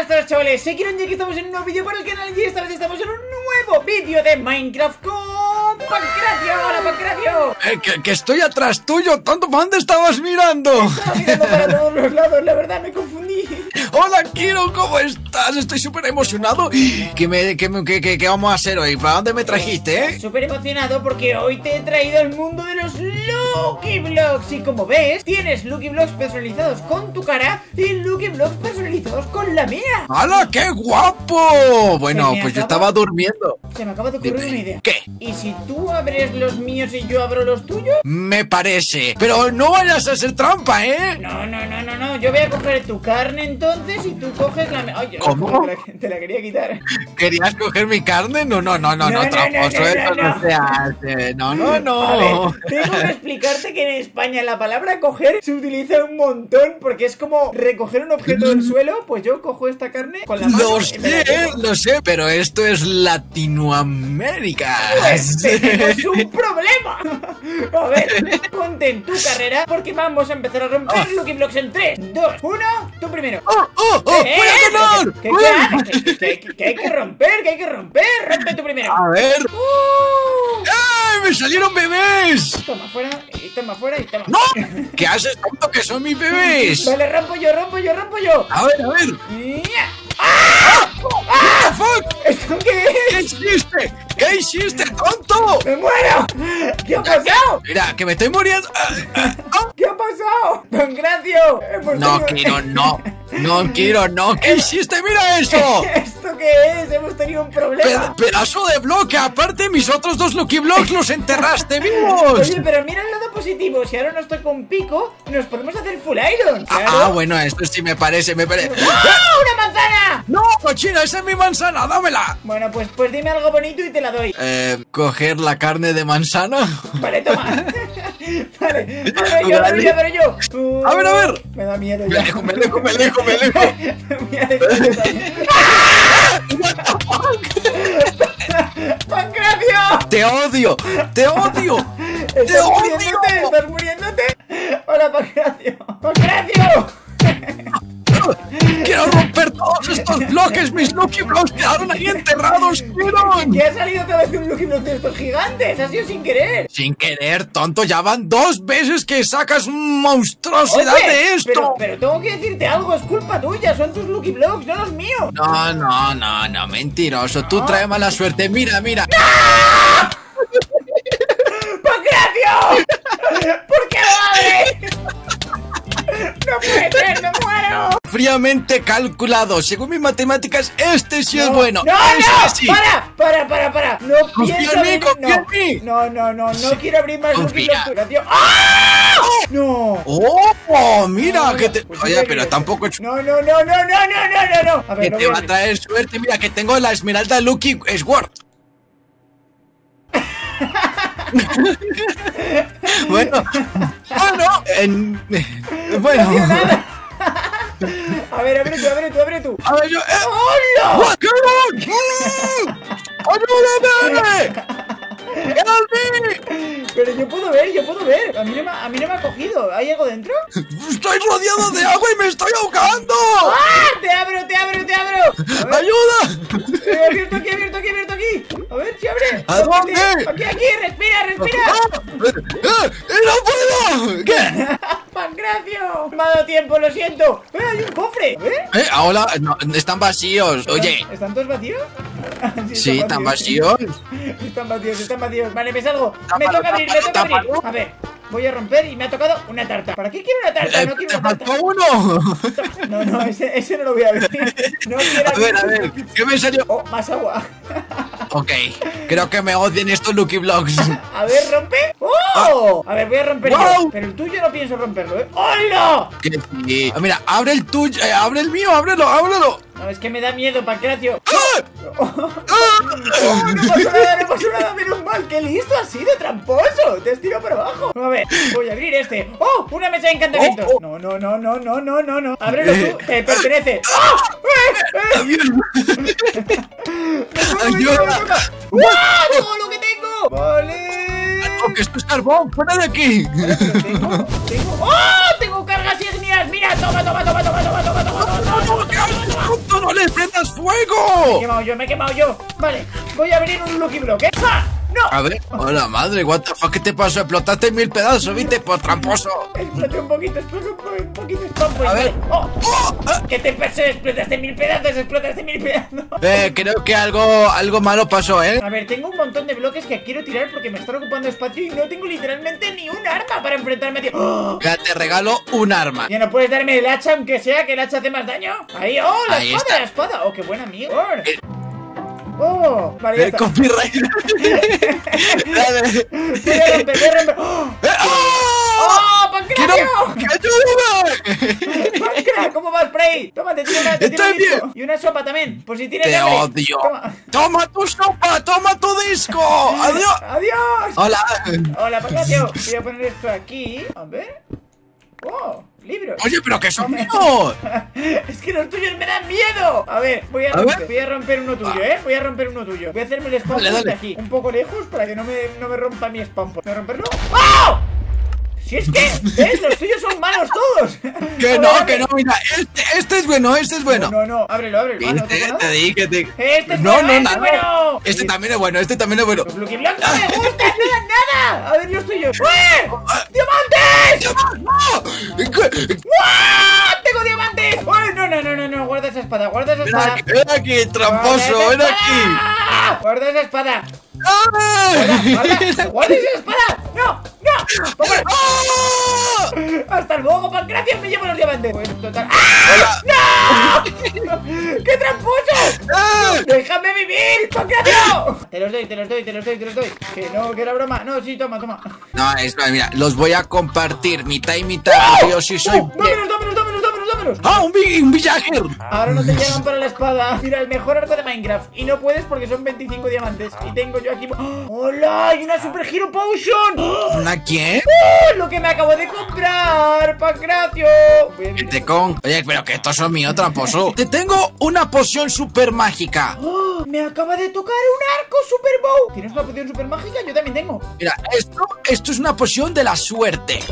estás, chavales? Soy Kiron y aquí estamos en un nuevo vídeo para el canal y esta vez estamos en un nuevo vídeo de Minecraft con Pancracio. ¡Hola, Pancracio! Que estoy atrás tuyo, tonto. ¿Para dónde estabas mirando? Estaba mirando para todos los lados, la verdad me confundí. Hola, Kiron, ¿cómo estás? Estoy súper emocionado. ¿Qué vamos a hacer hoy? ¿Para dónde me trajiste, Súper emocionado porque hoy te he traído al mundo de los Lucky Blocks. Y como ves, tienes Lucky Blocks personalizados con tu cara y Lucky Blocks personalizados con la mía. ¡Hala, qué guapo! Bueno, pues yo estaba durmiendo. Se me acaba de ocurrir una idea. ¿Qué? ¿Y si tú abres los míos y yo abro los tuyos? Me parece. Pero no vayas a hacer trampa, ¿eh? No. Yo voy a coger tu carne entonces y tú coges la... Ay, ¿Cómo? Te la quería quitar. ¿Querías coger mi carne? No, tramposo, eso no se hace. No. Vale, tengo que explicarte que en España la palabra coger se utiliza un montón porque es como recoger un objeto del suelo. Pues yo cojo esta carne con la mano. Lo sé, pero esto es Latinoamérica. Pues tenemos un problema. A ver, ponte en tu carrera porque vamos a empezar a romper Lucky Blocks en 3, 2, 1, tú primero. ¡Voy a ganar! ¿Qué hay que romper? ¿Qué hay que romper? Rompe tú primero. A ver. ¡Ay, me salieron bebés! Toma fuera y toma fuera y toma. ¡No! ¿Qué haces, tonto, que son mis bebés? Vale, rompo yo. A ver. ¡Ah! ¿Qué fuck? ¿Esto qué es? ¿Qué hiciste, tonto? ¡Me muero! ¿Qué ha pasado? Mira, que me estoy muriendo. ¿Qué ha pasado? ¡Pancracio! No quiero. ¿Qué hiciste? ¡Mira eso! ¿Esto qué es? Hemos tenido un problema. Pedazo de bloque. Aparte, mis otros dos Lucky Blocks los enterraste vivos. Oye, pero mira el lado positivo. Si ahora no estoy con pico, nos podemos hacer full iron. ¿Claro? Bueno, esto sí me parece. ¡Ah! ¡Una manzana! ¡No, cochina! ¡Esa es mi manzana! ¡Dámela! Bueno, pues dime algo bonito y te la doy. ¿Coger la carne de manzana? Vale, toma. Vale, a ver yo. A ver. Me da miedo ya. Me alejo. ¡Pancracio! ¡Te odio! ¿Estás muriéndote? Hola, Pancracio. ¡Pancracio! ¡Quiero romper todos estos bloques! ¡Mis Lucky Blocks quedaron ahí enterrados! ¡Quiero! ¿Qué ha salido otra vez un Lucky Block de estos gigantes? Ha sido sin querer. Sin querer, tonto. Ya van 2 veces que sacas monstruosidad de esto. Pero tengo que decirte algo. Es culpa tuya. Son tus Lucky Blocks, no los míos. No, mentiroso. Tú traes mala suerte. Mira. ¡No! ¡Pancracio! ¿Por qué lo abres? ¡No puede ser! ¡Me muero! Fríamente calculado. Según mis matemáticas, este sí es bueno. ¡No! Sí. ¡Para! No Confía en mí. No quiero abrir más Lucky Blocks, Pancracio. ¡Ah! ¡No! ¡Oh! Mira, que te... Pues Oye, pero tampoco... No. A ver, Que te va a traer suerte. Mira, que tengo la esmeralda Lucky Sword. Bueno. A ver, abre tú. A ver, yo... ¡Hola! ¡Ayúdame! ¡Help! Pero yo puedo ver. A mí no me ha cogido. ¿Hay algo dentro? ¡Estoy rodeado de agua y me estoy ahogando! ¡Ah! ¡Te abro! ¡Ayuda! He abierto aquí. A ver si abre. ¿A dónde? Aquí, respira. ¡No puedo! ¿Qué? ¡Pancracio! Me ha dado tiempo, lo siento. Hay un cofre. Ahora no, están vacíos. Oye. ¿Están todos vacíos? Sí, están vacíos. Están vacíos. Vale, me salgo. Me toca abrir. A ver, voy a romper y me ha tocado una tarta. ¿Para qué quiero una tarta? No quiero una tarta. ¿Faltó uno? No, ese no lo voy a abrir. No quiero a ver, ¿qué me salió? Oh, más agua. Ok, creo que me odien estos Lucky Blocks. A ver, rompe. ¡Oh! A ver, voy a romper yo. Pero el tuyo no pienso romperlo, ¿eh? ¡Hola! Sí. Mira, abre el tuyo, abre el mío, ábrelo. No, es que me da miedo, Pancracio. ¡Ah! No pasó nada, menos mal. ¡Qué listo has sido, tramposo! Te has tirado para abajo. A ver, voy a abrir este. ¡Oh! Una mesa de encantamientos. No. Ábrelo tú, te pertenece. ¡Ayuda! ¡Todo lo que tengo! Vale. Que esto es carbón, fuera de aquí. ¡Oh! Tengo cargas ígneas. Mira, toma. No le fuego! Me he quemado yo. Vale, voy a abrir un Lucky Block, ¿eh? ¡Ah! ¡No! A ver, hola madre, what the fuck, ¿qué te pasó? Explotaste en 1000 pedazos, ¿viste? Por tramposo. Exploté un poquito spam point. A ver. Vale. ¡Oh! ¿Qué te pasó? Explotaste 1000 pedazos, explotaste 1000 pedazos. Creo que algo malo pasó, ¿eh? A ver, tengo un montón de bloques que quiero tirar porque me están ocupando espacio y no tengo literalmente ni un arma para enfrentarme a ti. ¡Oh! Ya te regalo un arma. Ya no puedes darme el hacha, aunque sea que el hacha hace más daño. Ahí, ¡oh! Ahí está. La espada. ¡Oh, qué buen amigo! ¡Oh! Vale, ya está. Copyright. Dale. Voy a romper. ¡Oh! ¡Oh, Pancracio! ¡Ayúdame! ¡Pancra! ¿Cómo vas, Prey? Toma, te tiro Estoy bien. disco. Y una sopa también, por si tienes Te hambre. odio. Toma. Toma tu sopa, toma tu disco. Adiós. ¡Adiós! Hola. Hola, Pancracio. Voy a poner esto aquí. A ver. ¡Oh! ¡Libros! Oye, pero que son míos. Es que los tuyos me dan miedo. A ver, voy a romper uno tuyo, Voy a romper uno tuyo. Voy a hacerme el spawn point aquí, un poco lejos, para que no me rompa mi spawn point. ¿Voy a romperlo? ¡Oh! Si es que, ¿ves? Los tuyos son malos todos. Que no, mira, este es bueno, este es bueno. No, ábrelo. ¿No Te dije, Este es no, bueno, nada. bueno. Este también es bueno, este también es bueno. Los Lucky Blocks no me gustan, no dan nada. A ver los tuyos. ¡Diamantes! ¡Wow! ¡Tengo diamantes! No, guarda esa espada, Ven aquí, tramposo, ven aquí. Guarda esa espada. ¡Ah! ¡Guarda esa espada! ¡No! ¡Hasta luego, Pancracio! ¡Me llevo los diamantes! Pues total... ¡Ah! ¡No! ¡Qué tramposo! ¡Déjame vivir, Pancracio! Te los doy. Que no, que era broma. No, sí, toma. No, mira, los voy a compartir mitad y mitad, porque yo sí soy... Dámelos. ¡Ah, un villager! Ahora no te llegan para la espada. Mira, el mejor arco de Minecraft. Y no puedes porque son 25 diamantes. Y tengo yo aquí... ¡Hola! ¡Y una Super Hero Potion! ¿Una quién? ¡Lo que me acabo de comprar, Pancracio! Oye, pero que estos son míos, tramposo. Te tengo una poción super mágica. ¡Oh! Me acaba de tocar un arco Super Bow. ¿Tienes una poción super mágica? Yo también tengo. Mira, esto es una poción de la suerte.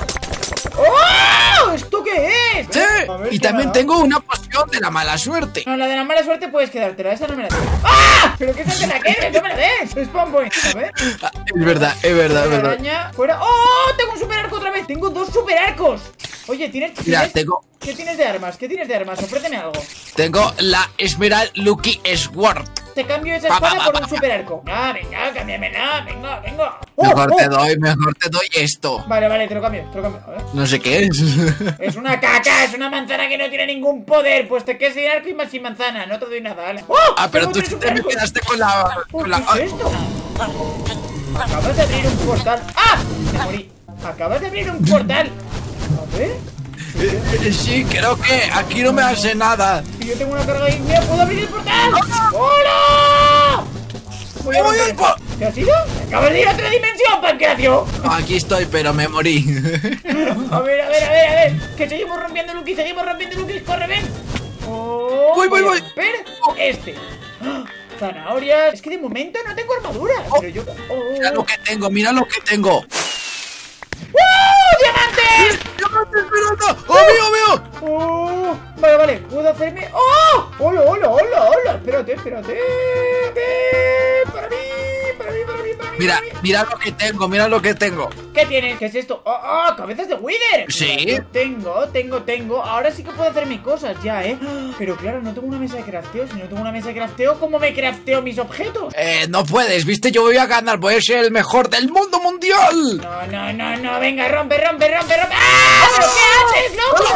¡Oh! ¿Esto qué es? Sí, y también tengo una poción de la mala suerte. No, la de la mala suerte puedes quedártela, esa no me la des. ¡Ah! ¿Pero qué es de la que no me la des? Spawn point, a ver. Es verdad. Araña, fuera. ¡Oh! Tengo un super arco otra vez. Tengo 2 super arcos. Oye, Mira, ¿Qué tienes de armas? Ofréceme algo. Tengo la Esmeralda Lucky Sword. Te cambio esa espada por un super arco. Ah, venga, cámbiamela. Venga. Mejor te doy esto. Vale, te lo cambio. A ver. No sé qué es. Es una caca, es una manzana que no tiene ningún poder. Pues te quedas sin arco y más sin manzana. No te doy nada, ¿vale? ¡Oh! Pero tú te me quedaste con la... ¿Qué es esto? Acabas de abrir un portal. ¡Ah! Me morí. Acabas de abrir un portal. A ver. Sí, creo que aquí no me hace nada. Si yo tengo una carga ígnea, ¿puedo abrir el portal? ¡Hola! ¿Qué ha sido? ¡Acabas de ir a otra dimensión, Pancracio! Aquí estoy, pero me morí. A ver. Que seguimos rompiendo Lukis, corre, ven. Voy. Espera, este. Zanahorias. Es que de momento no tengo armadura. Pero yo... Mira lo que tengo. ¡Diamantes! ¡Diamantes, ¡Oh, mío! Oh, vale, puedo hacerme... ¡Oh! ¡Hola! Espérate. Para mí. Mira lo que tengo. ¿Qué tienes? ¿Qué es esto? ¡Oh! ¡Cabezas de Wither! Sí. Tengo. Ahora sí que puedo hacerme cosas ya, Pero claro, no tengo una mesa de crafteo. Si no tengo una mesa de crafteo, ¿cómo me crafteo mis objetos? No puedes, ¿viste? Yo voy a ganar, voy a ser el mejor del mundo mundial. No, venga, rompe. ¡Ah! ¿Pero qué haces, loco?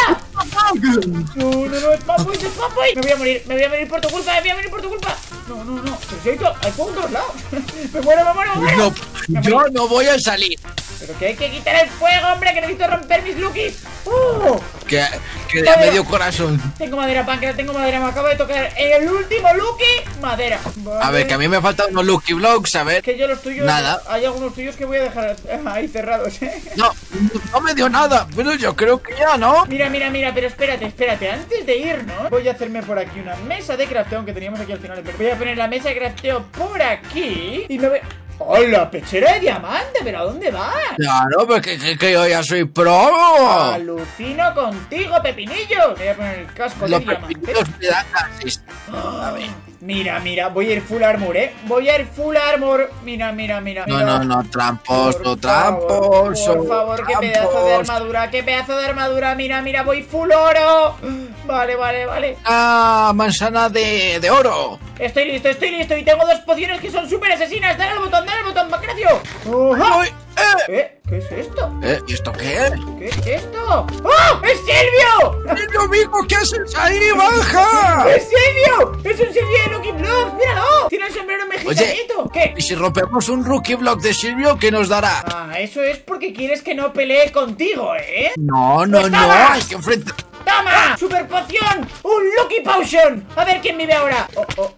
No, spawn point. Me voy a morir por tu culpa, No. Pero si hay fuego en todos lados. Me muero. No, yo no voy a salir. Pero que hay que quitar el fuego, hombre, que necesito romper mis Lukis. Que de medio corazón. Tengo madera, Pancra, me acaba de tocar el último Lucky, madera. Vale. A ver, que a mí me faltan unos Lucky Blocks, a ver. Que yo los tuyos, nada. Hay algunos tuyos que voy a dejar ahí cerrados, No me dio nada, pero yo creo que ya, ¿no? Mira, pero espérate, antes de irnos, voy a hacerme por aquí una mesa de crafteo, aunque teníamos aquí al final. Voy a poner la mesa de crafteo por aquí y me voy... ¡Hola, pechera de diamante! ¿Pero a dónde vas? Claro, pues que yo ya soy pro. Alucino contigo, Pepinillo. Voy a poner el casco de Los diamante. pepinillos me dan asist. A ver. Mira, mira, voy a ir full armor, voy a ir full armor. Mira, mira, mira. No, tramposo, Por tramposo. favor, qué pedazo de armadura, qué pedazo de armadura. Mira, mira, voy full oro. Vale, vale, vale. Ah, manzana de oro. Estoy listo y tengo 2 pociones que son súper asesinas. Dale al botón, Pancracio. ¡Oja! Ay, ¿Qué es esto? ¿Y esto qué es? ¿Qué es esto? ¡Oh! ¡Es Silvio! ¡Silvio, amigo! ¿Qué haces ahí? ¡Baja! ¡Es Silvio! ¡Es un Silvio de Lucky Block! ¡Míralo! ¡Tiene el sombrero mexicanito! ¿Qué? ¿Y si rompemos un rookie block de Silvio, qué nos dará? Ah, eso es porque quieres que no pelee contigo, ¿eh? No, hay que enfrentar. ¡Toma! ¡Super poción! ¡Un Lucky Potion! A ver quién vive ahora. Oh.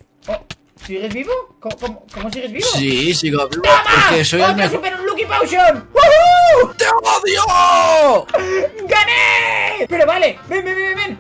¿Sigues vivo? ¿Cómo sigues vivo? Sí, sigo vivo. ¡Toma! Porque soy el mejor. ¡Super Lucky Potion! ¡Woohoo! ¡Te odio! ¡Gané! Pero vale, ven.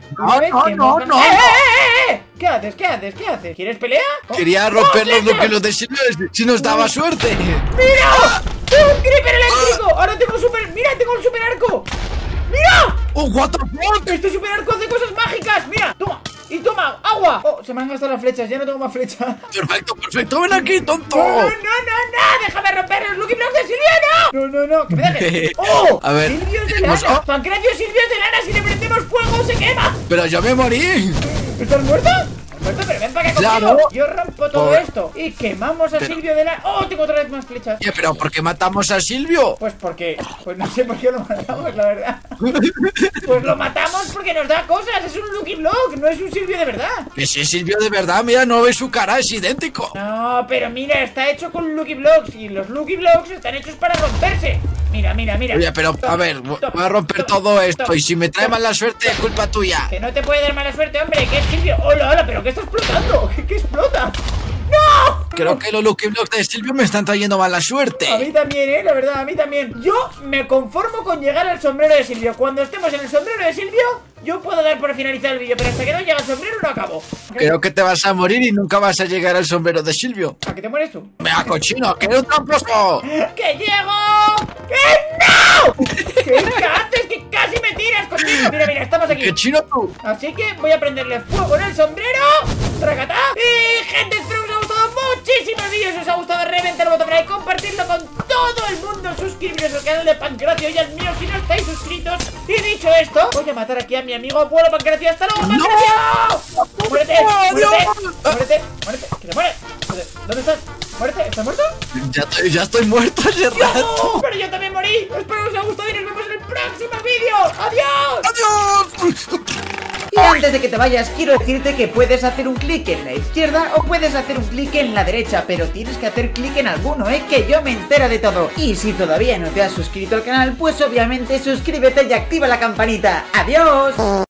No. ¿Qué haces? ¿Quieres pelea? Quería romper los ¡Flecha! bloques de Silvio si nos daba suerte. ¡Mira! ¡Un creeper eléctrico! Ahora tengo ¡Mira, tengo un super arco! ¡Mira! ¡Oh, what the fuck! Este super arco hace cosas mágicas. Mira, toma. Y toma, agua. Oh, se me han gastado las flechas, ya no tengo más flechas. Perfecto, ven aquí, tonto. No, déjame romper los Lucky Blocks de Silvio, no, que me dejes. Oh, a ver, Silvios de lana, Pancracio, Silvios de lana, si le prendemos fuego se quema. Pero yo me morí. ¿Estás muerto? Pero ven para acá conmigo. Claro. Yo rompo todo esto y quemamos a Silvio de la... ¡Oh! Tengo otra vez más flechas. Pero ¿por qué matamos a Silvio? Pues no sé por qué lo matamos, la verdad. Pues lo matamos porque nos da cosas. Es un Lucky Block, no es un Silvio de verdad. Que si es Silvio de verdad, mira, no ves su cara, es idéntico. No, pero mira, está hecho con Lucky Blocks y los Lucky Blocks están hechos para romperse. Mira. Oye, pero a ver, voy a romper todo esto y si me trae mala suerte es culpa tuya. Que no te puede dar mala suerte, hombre, que es Silvio. Hola, pero ¿qué está explotando? ¿Qué explota? ¡No! Creo que los Lucky Blocks de Silvio me están trayendo mala suerte. A mí también, la verdad, a mí también. Yo me conformo con llegar al sombrero de Silvio. Cuando estemos en el sombrero de Silvio, yo puedo dar por finalizar el vídeo, pero hasta que no llegue al sombrero no acabo. Creo que te vas a morir y nunca vas a llegar al sombrero de Silvio. ¿A qué te mueres tú? ¡Vea, cochino! ¡Que eres un tramposo! ¡Que llego! ¡Que no! ¿Qué haces? ¡Que casi me tiras, cochino! Mira, estamos aquí. ¡Qué chino tú! Así que voy a prenderle fuego en el sombrero. ¡Tracatá! Y gente, espero que os haya gustado muchísimo el vídeo. Si os ha gustado, reventar el botón de like, compartirlo con todo el mundo, suscribiros al canal de Pancracio y al mío si no estáis suscritos. Y dicho esto, voy a matar aquí a mi amigo abuelo Pancracio. ¡Hasta luego, Pancracio! ¡No! ¡Muérete! ¡Que se muere! ¿Dónde estás? ¿Muérete? ¿Estás muerto? Ya estoy muerto hace rato. ¡Pero yo también morí! Espero que os haya gustado y nos vemos en el próximo vídeo. ¡Adiós! ¡Adiós! Y antes de que te vayas, quiero decirte que puedes hacer un clic en la izquierda o puedes hacer un clic en la derecha, pero tienes que hacer clic en alguno, que yo me entero de todo. Y si todavía no te has suscrito al canal, pues obviamente suscríbete y activa la campanita. ¡Adiós!